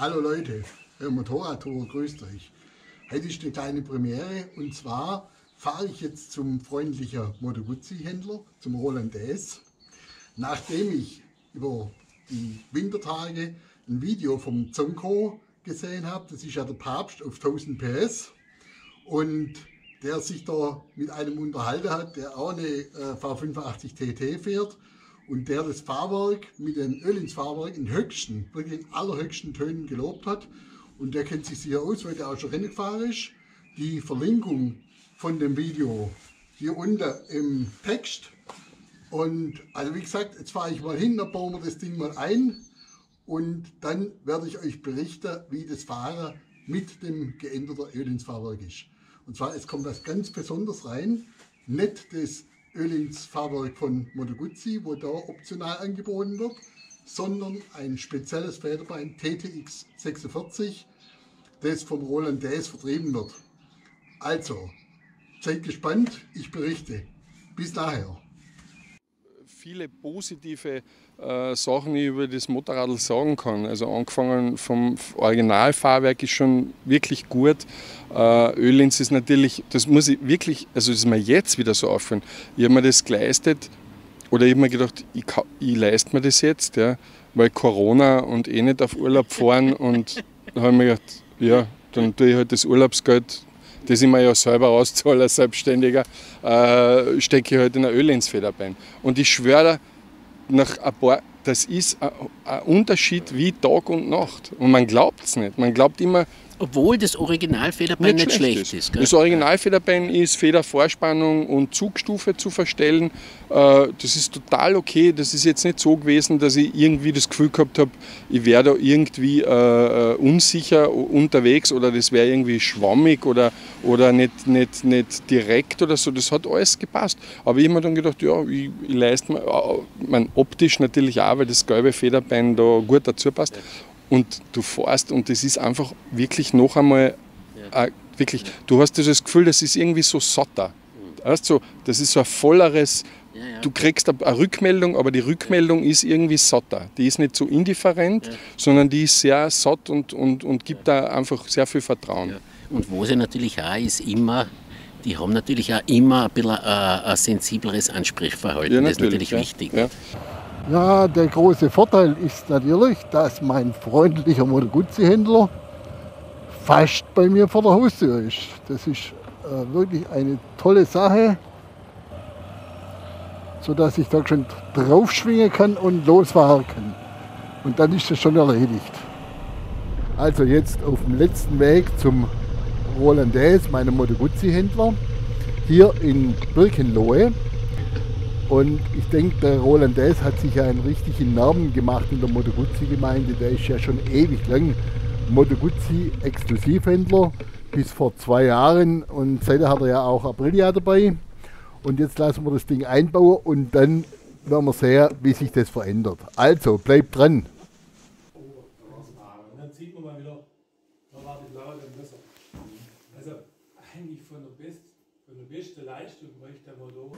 Hallo Leute, Motorradtour grüßt euch. Heute ist eine kleine Premiere und zwar fahre ich jetzt zum freundlichen Moto Guzzi Händler, zum Roland DS. Nachdem ich über die Wintertage ein Video vom Zonko gesehen habe, das ist ja der Papst auf 1000 PS und der sich da mit einem unterhalten hat, der auch eine V85 TT fährt und der das Fahrwerk mit dem Öhlins-Fahrwerk in höchsten, wirklich in allerhöchsten Tönen gelobt hat. Und der kennt sich sicher aus, weil der auch schon Rennen gefahren ist. Die Verlinkung von dem Video hier unten im Text. Und also wie gesagt, jetzt fahre ich mal hin, dann bauen wir das Ding mal ein und dann werde ich euch berichten, wie das Fahren mit dem geänderten Öhlins-Fahrwerk ist. Und zwar, es kommt was ganz Besonderes rein, nicht das Öhlins-Fahrwerk von Moto Guzzi, wo da optional angeboten wird, sondern ein spezielles Federbein TTX 46, das vom Roland DS vertrieben wird. Also, seid gespannt, ich berichte. Bis nachher. Viele positive Sachen, die ich über das Motorrad sagen kann. Also angefangen vom Originalfahrwerk ist schon wirklich gut. Öhlins ist natürlich, das muss ich wirklich, also das ist mir jetzt wieder so auffallen. Ich habe mir das geleistet oder ich habe mir gedacht, ich leiste mir das jetzt, ja, weil Corona und eh nicht auf Urlaub fahren und da habe ich mir gedacht, ja, dann tue ich halt das Urlaubsgeld, das ich mir ja selber auszahle als Selbstständiger, stecke ich halt in ein Öhlins-Federbein. Und ich schwöre, nach ein paar, das ist ein Unterschied wie Tag und Nacht. Und man glaubt es nicht. Man glaubt immer, obwohl das Originalfederbein nicht schlecht ist. Gell? Das Originalfederbein ist Federvorspannung und Zugstufe zu verstellen. Das ist total okay. Das ist jetzt nicht so gewesen, dass ich irgendwie das Gefühl gehabt habe, ich wäre da irgendwie unsicher unterwegs oder das wäre irgendwie schwammig oder nicht direkt oder so. Das hat alles gepasst. Aber ich habe mir dann gedacht, ja, ich leiste mir, optisch natürlich auch, weil das gelbe Federbein da gut dazu passt. Und du fährst und das ist einfach wirklich noch einmal, wirklich, du hast das Gefühl, das ist irgendwie so satter. Weißt du, das ist so ein volleres, du kriegst eine Rückmeldung, aber die Rückmeldung ist irgendwie satter. Die ist nicht so indifferent, sondern die ist sehr satt und gibt da einfach sehr viel Vertrauen. Ja. Und wo sie natürlich auch ist, immer, die haben natürlich auch immer ein bisschen ein sensibleres Ansprechverhalten. Ja, das ist natürlich wichtig. Ja. Ja, der große Vorteil ist natürlich, dass mein freundlicher Moto Guzzi Händler fast bei mir vor der Haustür ist. Das ist wirklich eine tolle Sache, sodass ich da schon drauf schwingen kann und losfahren kann. Und dann ist das schon erledigt. Also jetzt auf dem letzten Weg zum Roland DS, meinem Moto Guzzi Händler, hier in Birkenlohe. Und ich denke, der Roland DS hat sich ja einen richtigen Namen gemacht in der Moto Guzzi Gemeinde. Der ist ja schon ewig lang Moto Guzzi Exklusivhändler, bis vor 2 Jahren. Und seitdem hat er ja auch Aprilia dabei. Und jetzt lassen wir das Ding einbauen und dann werden wir sehen, wie sich das verändert. Also, bleibt dran. Und dann sieht man mal wieder, da war die Blaue dann besser. Also eigentlich von der besten Leistung bräuchte der Motor.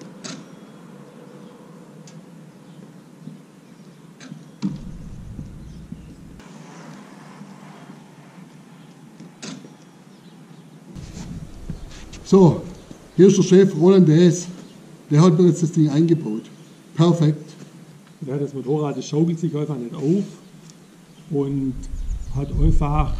So, hier ist der Chef Roland DS. Der hat mir jetzt das Ding eingebaut. Perfekt. Ja, das Motorrad, das schaukelt sich einfach nicht auf und hat einfach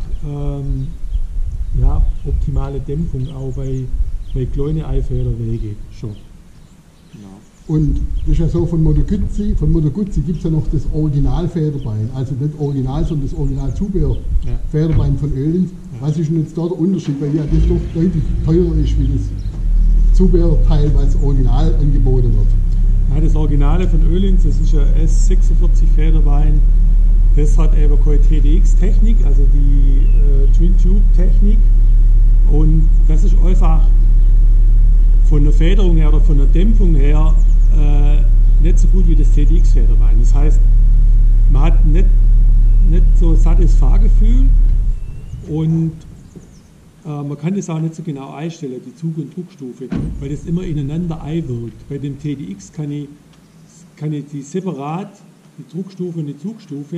optimale Dämpfung auch bei kleinen Eifederwegen schon. Ja. Und das ist ja so, von Moto Guzzi gibt es ja noch das Original-Federbein. Also nicht Original, sondern das Original-Zubehör-Federbein von Öhlins. Ja. Was ist denn jetzt da der Unterschied? Weil ja das doch deutlich teurer ist wie das Zubehörteil, was original angeboten wird. Ja, das Originale von Öhlins, das ist ein S46 Federbein. Das hat eben keine TDX-Technik, also die Twin-Tube-Technik. Und das ist einfach von der Federung her oder von der Dämpfung her nicht so gut wie das TDX-Federbein. Das heißt, man hat nicht so ein sattes Fahrgefühl und man kann das auch nicht so genau einstellen, die Zug- und Druckstufe, weil das immer ineinander einwirkt. Bei dem TDX kann ich die separat, die Druckstufe und die Zugstufe,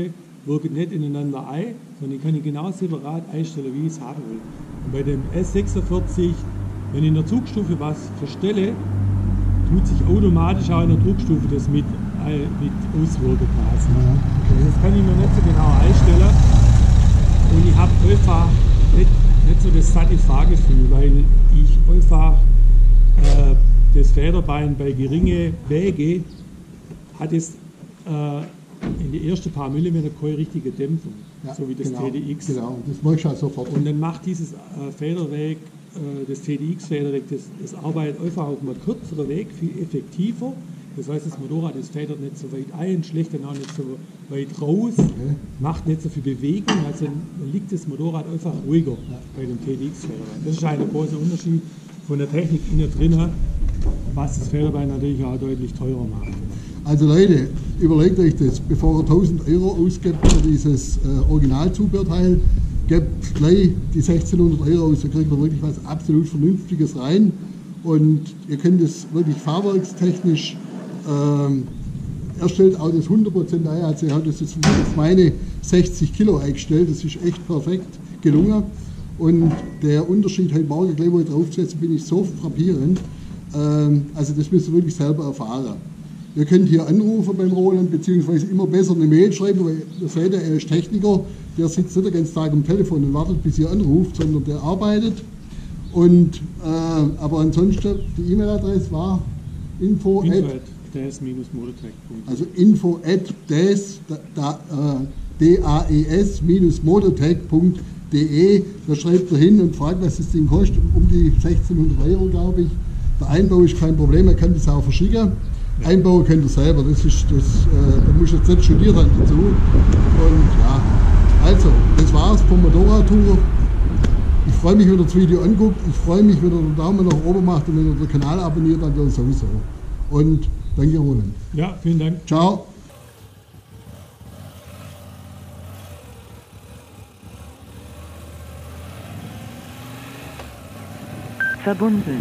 wirken nicht ineinander ein, sondern die kann ich genau separat einstellen, wie ich es haben will. Und bei dem S46, wenn ich in der Zugstufe was verstelle, tut sich automatisch auch in der Druckstufe das mit auswirken quasi. Also das kann ich mir nicht so genau einstellen und ich habe einfach nicht so das satte Fahrgefühl, weil ich einfach das Federbein bei geringen Wege hat es in die ersten paar Millimeter keine richtige Dämpfung, so wie das TDX. Genau, das mache ich auch sofort. Und dann macht dieses Federweg, das TDX-Federweg, das arbeitet einfach auf einem kürzeren Weg viel effektiver. Das heißt, das Motorrad das federt nicht so weit ein, schlägt dann auch nicht so weit raus, macht nicht so viel Bewegung, also dann liegt das Motorrad einfach ruhiger bei dem TDX-Federbein. Das ist ein großer Unterschied von der Technik innen drin, was das Federbein natürlich auch deutlich teurer macht. Also Leute, überlegt euch das, bevor ihr 1000 Euro ausgibt für dieses Originalzubehörteil, gebt gleich die 1600 Euro aus, da kriegt ihr wirklich was absolut Vernünftiges rein und ihr könnt es wirklich fahrwerkstechnisch, er stellt auch das 100% ein, also er hat das jetzt auf meine 60 Kilo eingestellt, das ist echt perfekt gelungen und der Unterschied heute Morgen gleich, wo ich draufgesetzt bin, ist so frappierend, also das müsst ihr wirklich selber erfahren. Ihr könnt hier anrufen beim Roland, beziehungsweise immer besser eine Mail schreiben, weil ihr seht, er ist Techniker, der sitzt nicht den ganzen Tag am Telefon und wartet, bis ihr anruft, sondern der arbeitet. Und, aber ansonsten, die E-Mail-Adresse war info@das-motortech.de. Also info@das-motortech.de. Da schreibt er hin und fragt, was das Ding kostet, um die 1600 Euro, glaube ich. Der Einbau ist kein Problem, er kann das auch verschicken. Einbauen könnt ihr selber, da muss ich jetzt nicht studieren dazu. Und ja, also, das war's vom Motorradtour. Ich freue mich, wenn ihr das Video anguckt. Ich freue mich, wenn ihr den Daumen nach oben macht und wenn ihr den Kanal abonniert, dann sowieso. Und danke, Roland. Ja, vielen Dank. Ciao. Verbunden.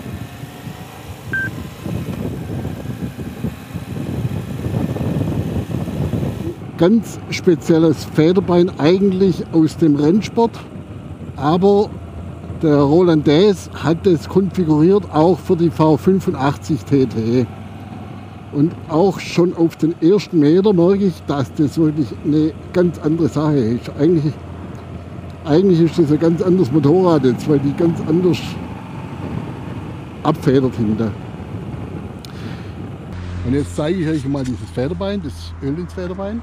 Ganz spezielles Federbein, eigentlich aus dem Rennsport, aber der Roland Daes hat es konfiguriert auch für die V85 TT. Und auch schon auf den ersten Meter merke ich, dass das wirklich eine ganz andere Sache ist. Eigentlich ist das ein ganz anderes Motorrad jetzt, weil die ganz anders abfedert hinten. Und jetzt zeige ich euch mal dieses Federbein, das Öhlins-Federbein.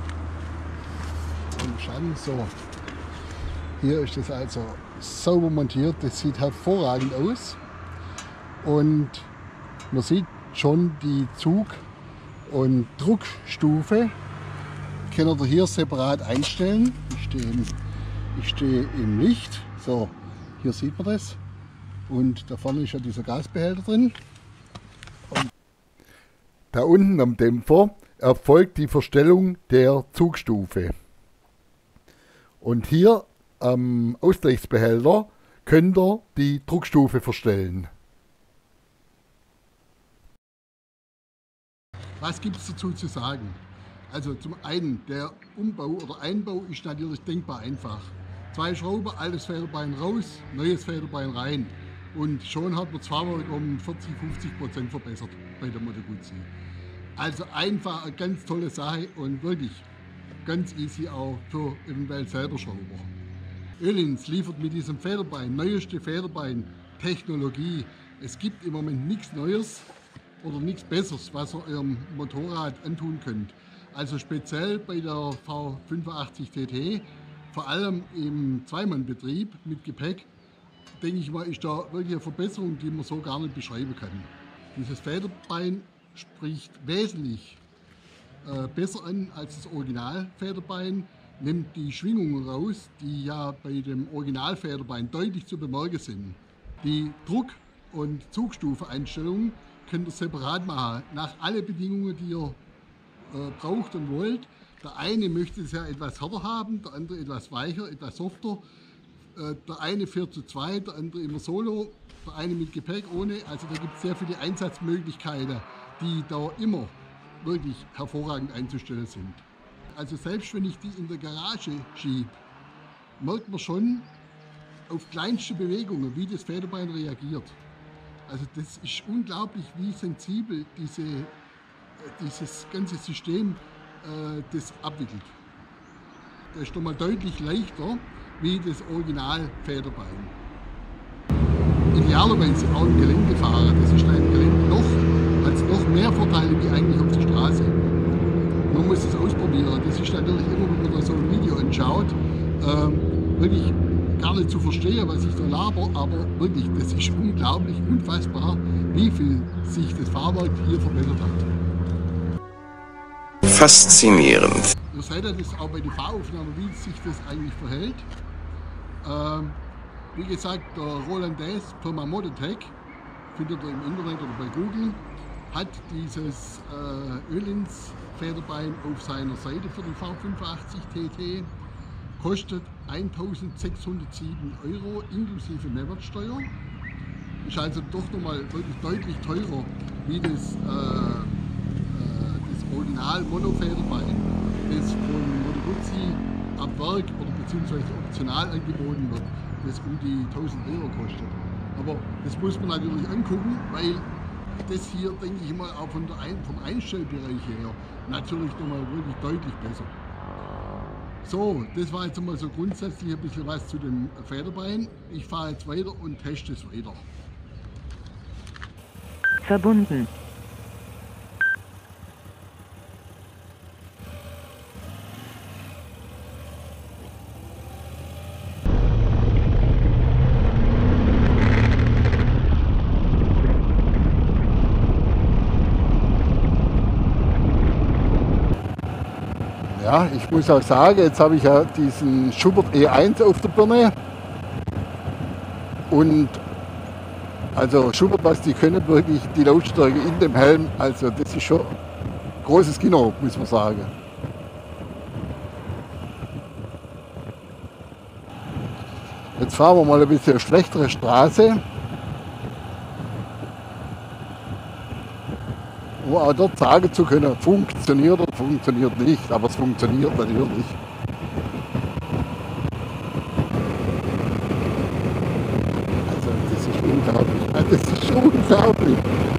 So, hier ist das also sauber montiert, das sieht hervorragend aus und man sieht schon die Zug- und Druckstufe, könnt ihr hier separat einstellen. Ich stehe im Licht, so, hier sieht man das und da vorne ist ja dieser Gasbehälter drin. Und da unten am Dämpfer erfolgt die Verstellung der Zugstufe. Und hier am Ausgleichsbehälter könnt ihr die Druckstufe verstellen. Was gibt es dazu zu sagen? Also zum einen, der Umbau oder Einbau ist natürlich denkbar einfach. 2 Schrauben, altes Federbein raus, neues Federbein rein. Und schon hat man das Fahrwerk um 40–50% verbessert bei der Moto Guzzi. Also einfach eine ganz tolle Sache und wirklich ganz easy auch für eventuell selber Schrauber. Öhlins liefert mit diesem Federbein, neueste Federbein, Technologie. Es gibt im Moment nichts Neues oder nichts Besseres, was ihr eurem Motorrad antun könnt. Also speziell bei der V85 TT, vor allem im Zweimannbetrieb mit Gepäck, denke ich mal, ist da wirklich eine Verbesserung, die man so gar nicht beschreiben kann. Dieses Federbein spricht wesentlich besser an als das Originalfederbein, nimmt die Schwingungen raus, die ja bei dem Originalfederbein deutlich zu bemerken sind. Die Druck- und Zugstufeneinstellungen könnt ihr separat machen, nach alle Bedingungen, die ihr braucht und wollt. Der eine möchte es ja etwas härter haben, der andere etwas weicher, etwas softer. Der eine fährt zu zweit, der andere immer solo, der eine mit Gepäck ohne. Also da gibt es sehr viele Einsatzmöglichkeiten, die da immer wirklich hervorragend einzustellen sind. Also selbst wenn ich die in der Garage schiebe, merkt man schon auf kleinste Bewegungen, wie das Federbein reagiert. Also das ist unglaublich, wie sensibel dieses ganze System das abwickelt. Das ist nochmal deutlich leichter wie das Original Federbein. Idealerweise auch im Gelände fahren. Das ist im Gelände noch mehr Vorteile wie eigentlich auf der Straße. Man muss es ausprobieren. Das ist natürlich immer, wenn man da so ein Video anschaut, wirklich gar nicht zu verstehen, was ich da laber, aber wirklich, das ist unglaublich, unfassbar, wie viel sich das Fahrwerk hier verbessert hat. Faszinierend. Ihr seht ja das auch bei den Fahraufnahmen, wie sich das eigentlich verhält. Wie gesagt, der Roland Daes Firma Modetech, findet ihr im Internet oder bei Google, hat dieses Öhlins Federbein auf seiner Seite für den V85 TT. Kostet 1.607 € inklusive Mehrwertsteuer. Ist also doch nochmal wirklich deutlich teurer wie das Original Monofederbein, das von Moto Guzzi ab Werk oder beziehungsweise optional angeboten wird, das um die 1.000 € kostet. Aber das muss man natürlich angucken, weil das hier, denke ich mal, auch vom Einstellbereich her natürlich nochmal wirklich deutlich besser. So, das war jetzt einmal so grundsätzlich ein bisschen was zu dem Federbein. Ich fahre jetzt weiter und teste es weiter. Verbunden. Ja, ich muss auch sagen, jetzt habe ich ja diesen Schubert E1 auf der Birne. Und also Schubert, was die können, wirklich die Lautstärke in dem Helm, also das ist schon großes Kino, muss man sagen. Jetzt fahren wir mal ein bisschen schlechtere Straße. Um auch dort sagen zu können, funktioniert oder funktioniert nicht, aber es funktioniert natürlich. Also das ist unglaublich, das ist unglaublich.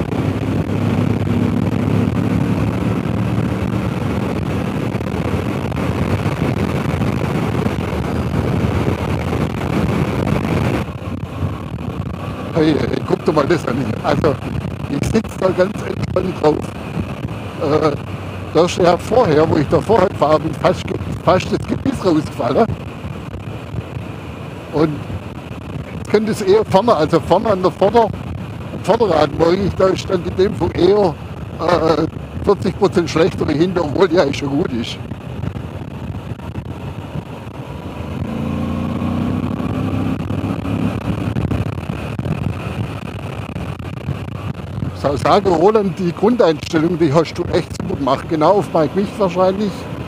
Hey, guck dir mal das an. Also ich sitze da ganz entspannt drauf. Da ist ja vorher, wo ich da vorher fahre, bin fast das Gebiss rausgefallen. Und jetzt könnte es eher vorne, also vorne an der Vorderrad, morgen da ist dann die Dämpfung eher 40% schlechter wie hinter, obwohl die eigentlich schon gut ist. Ich sage, Roland, die Grundeinstellung, die hast du echt super gemacht, genau auf mein Gewicht wahrscheinlich.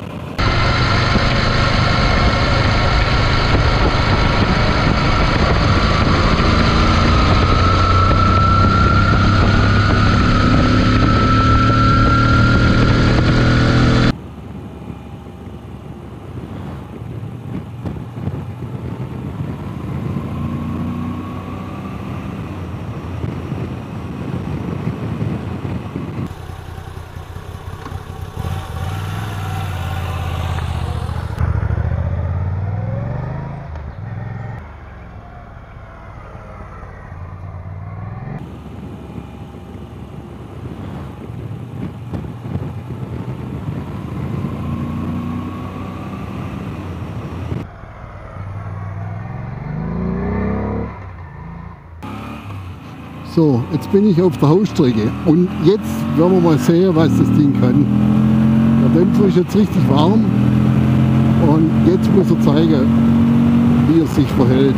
So, jetzt bin ich auf der Hausstrecke und jetzt werden wir mal sehen, was das Ding kann. Der Dämpfer ist jetzt richtig warm und jetzt muss er zeigen, wie er sich verhält.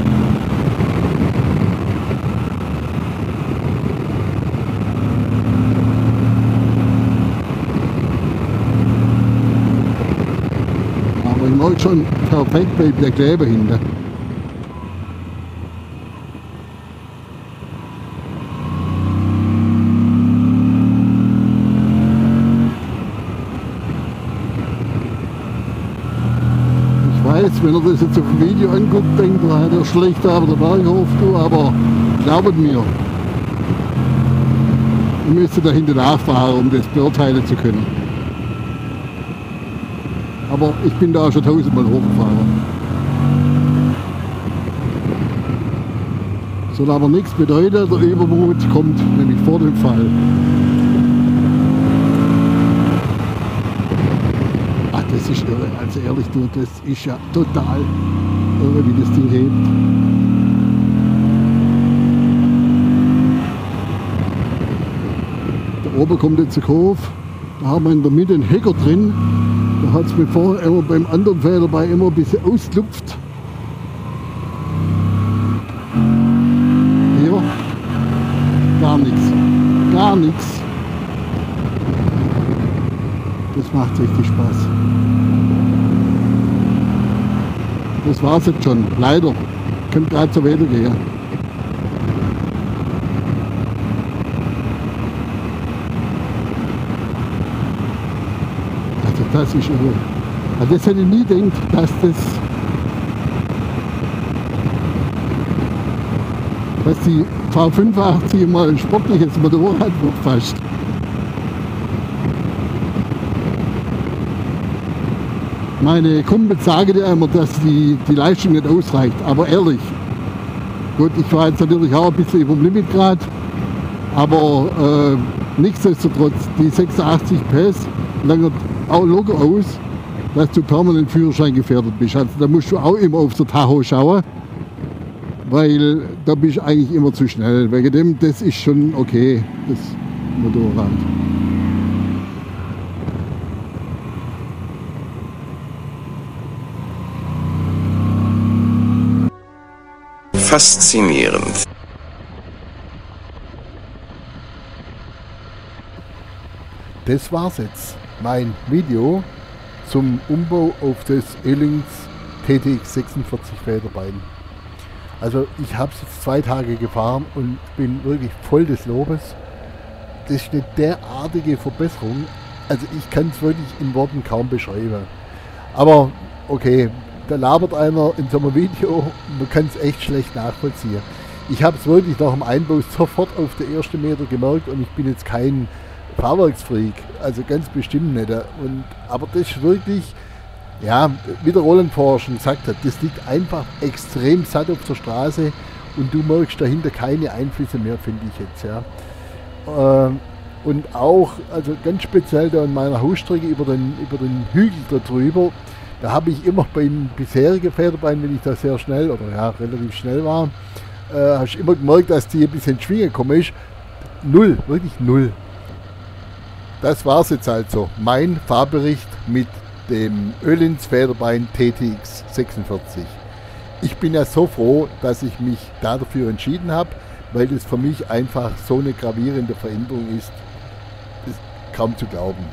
Aber ich mag schon perfekt bei der Kleber hinten. jetzt, wenn er das jetzt auf dem Video anguckt, denkt er, der schlecht aber der Berghof, du, aber glaubt mir, ich müsste dahinter nachfahren, um das beurteilen zu können. Aber ich bin da schon 1000-mal hochgefahren. Soll aber nichts bedeuten, der Übermut kommt nämlich vor dem Fall. Ach, das ist irre, also ehrlich, du, das ist ja total irre, wie das Ding hebt. Da oben kommt jetzt ein Kurve, da haben wir in der Mitte einen Hecker drin. Da hat es mir vorher immer beim anderen Federbein immer ein bisschen ausgelupft. Hier gar nichts. Gar nichts. Das macht richtig Spaß. Das war's jetzt schon. Leider. Könnte gerade so weitergehen. Das ist irre. Also das hätte ich nie gedacht, dass die V85 mal ein sportliches Motorrad wird fast. Meine Kumpels sagen ja immer, dass die Leistung nicht ausreicht, aber ehrlich, gut, ich war jetzt natürlich auch ein bisschen über dem Limit gerade, aber nichtsdestotrotz, die 86 PS langt auch locker aus, dass du permanent Führerschein gefährdet bist. Also da musst du auch immer auf der Tacho schauen, weil da bist du eigentlich immer zu schnell. Wegen dem, das ist schon okay, das Motorrad. Faszinierend. Das war's jetzt. Mein Video zum Umbau auf das Öhlings TTX 46 Federbein. Also ich habe es jetzt 2 Tage gefahren und bin wirklich voll des Lobes. Das ist eine derartige Verbesserung. Also ich kann es wirklich in Worten kaum beschreiben. Aber okay, da labert einer in so einem Video, man kann es echt schlecht nachvollziehen. Ich habe es wirklich nach dem Einbau sofort auf den ersten Meter gemerkt und ich bin jetzt kein Fahrwerksfreak, also ganz bestimmt nicht. Aber das ist wirklich, ja, wie der Roland vorher schon gesagt hat, das liegt einfach extrem satt auf der Straße und du merkst dahinter keine Einflüsse mehr, finde ich jetzt. Ja. Und auch, also ganz speziell da in meiner Hausstrecke über den Hügel da drüber, da habe ich immer beim bisherigen Federbein, wenn ich da sehr schnell oder ja, relativ schnell war, hast du immer gemerkt, dass die ein bisschen ins Schwingen gekommen ist. Null, wirklich null. Das war's jetzt also. Mein Fahrbericht mit dem Öhlins Federbein TTX 46. Ich bin ja so froh, dass ich mich dafür entschieden habe, weil das für mich einfach so eine gravierende Veränderung ist. Das ist kaum zu glauben.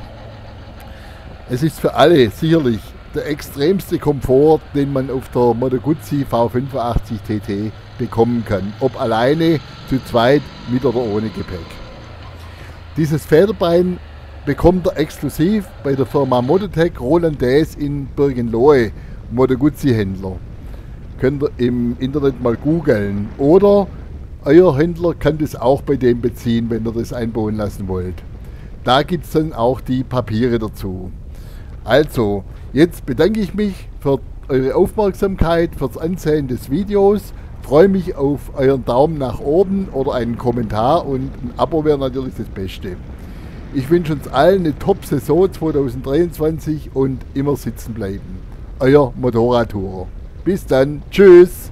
Es ist für alle sicherlich der extremste Komfort, den man auf der Moto Guzzi V85 TT bekommen kann. Ob alleine, zu zweit, mit oder ohne Gepäck. Dieses Federbein bekommt er exklusiv bei der Firma Mototech Rolandaise in Birkenlohe, Moto Guzzi Händler. Könnt ihr im Internet mal googeln. Oder euer Händler kann das auch bei dem beziehen, wenn ihr das einbauen lassen wollt. Da gibt es dann auch die Papiere dazu. Also, jetzt bedanke ich mich für eure Aufmerksamkeit, fürs Ansehen des Videos. Freue mich auf euren Daumen nach oben oder einen Kommentar und ein Abo wäre natürlich das Beste. Ich wünsche uns allen eine Top-Saison 2023 und immer sitzen bleiben. Euer Motorradtourer. Bis dann. Tschüss.